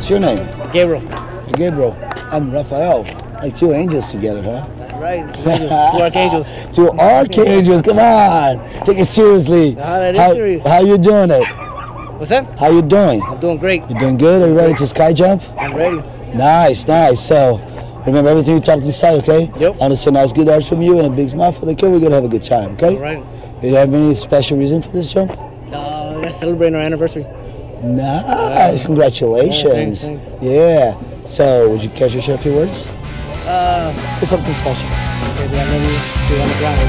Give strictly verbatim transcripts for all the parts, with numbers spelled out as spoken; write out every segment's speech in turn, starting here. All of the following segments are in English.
What's your name? Gabriel. Gabriel. I'm Rafael. Like two angels together, huh? That's right. Two, angels. Two archangels. Two archangels. Come on. Take it seriously. Ah, that is how, serious. How you doing it? What's that? How you doing? I'm doing great. You doing good? Are you ready to sky jump? I'm ready. Nice, nice. So, remember everything you talked inside, okay? Yep. I want to send nice good arts from you and a big smile for the kid. We're going to have a good time, okay? All right. Do you have any special reason for this jump? Uh, we're celebrating our anniversary. Nice. Congratulations. Yeah, thanks, thanks. Yeah. So, would you care to share a few words? Uh, Say something special. Baby, I love you. See you on the ground.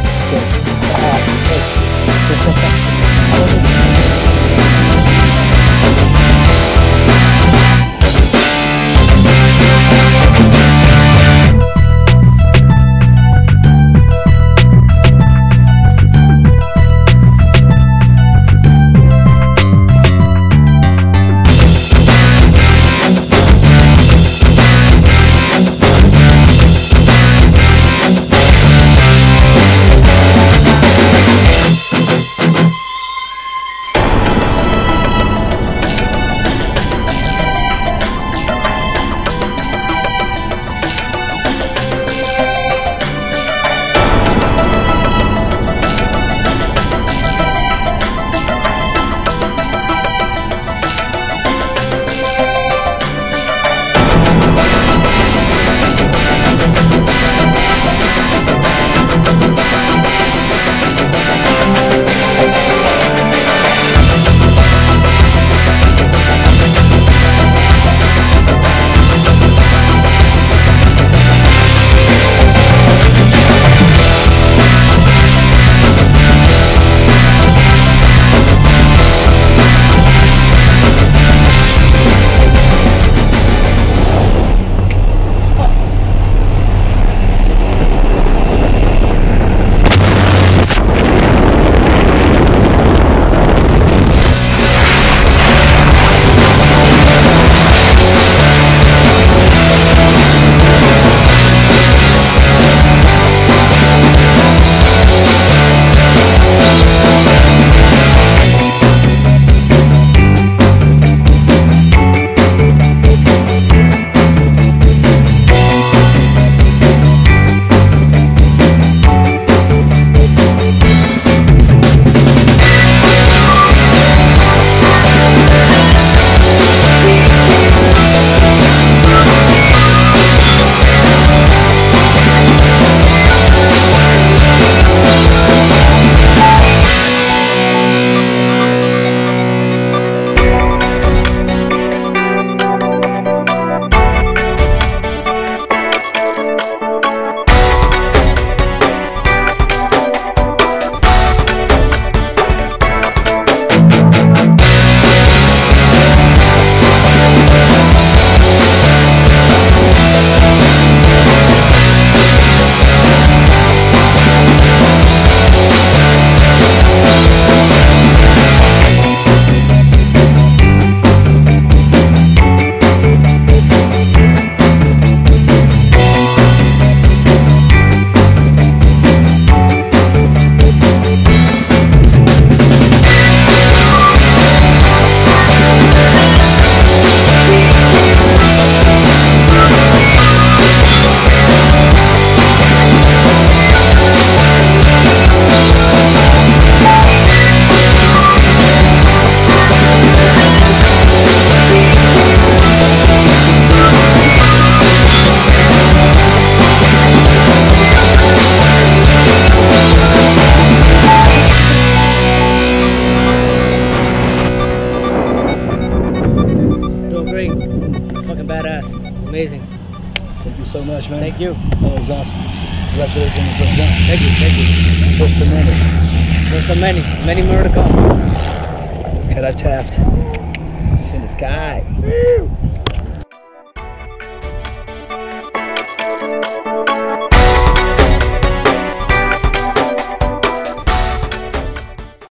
Amazing. Thank you so much, man. Thank you. That was awesome. Congratulations on the first jump. Thank you, thank you. First of many. First of many. Many more to come. Let's cut out Taft. It's in the sky. Woo!